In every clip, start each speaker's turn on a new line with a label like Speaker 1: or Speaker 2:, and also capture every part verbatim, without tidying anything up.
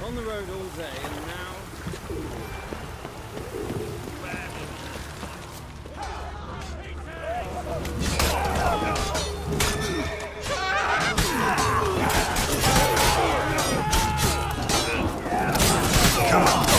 Speaker 1: on the road all day and now...
Speaker 2: Come on.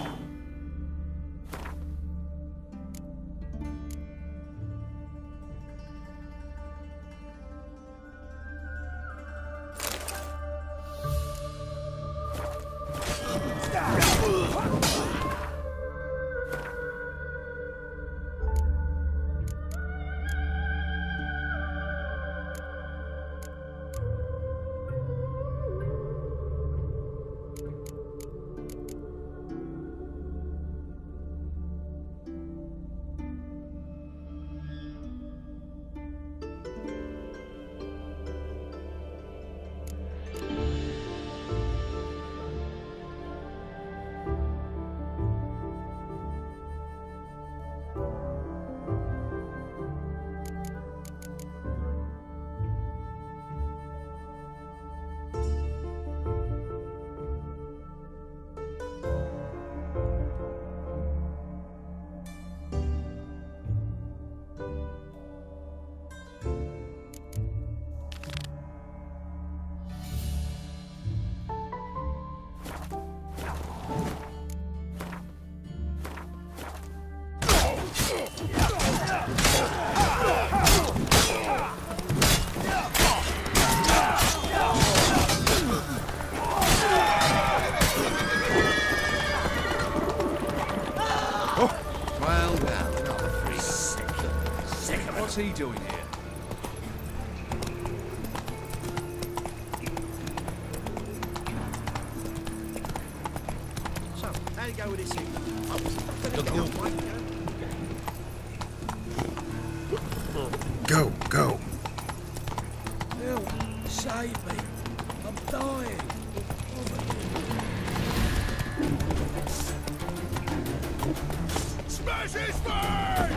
Speaker 3: Well, now, not free. Sick. Sick of it. What's he doing here? So, how you go with this thing? Oh,
Speaker 2: Go, go.
Speaker 3: Help, save me. I'm dying. Smash his face!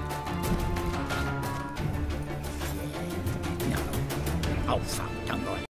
Speaker 4: Oh, fuck, don't mind.